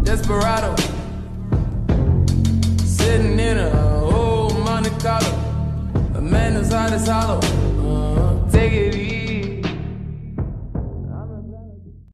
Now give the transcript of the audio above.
desperado, sitting in a old Monte Carlo. A man whose heart is hollow.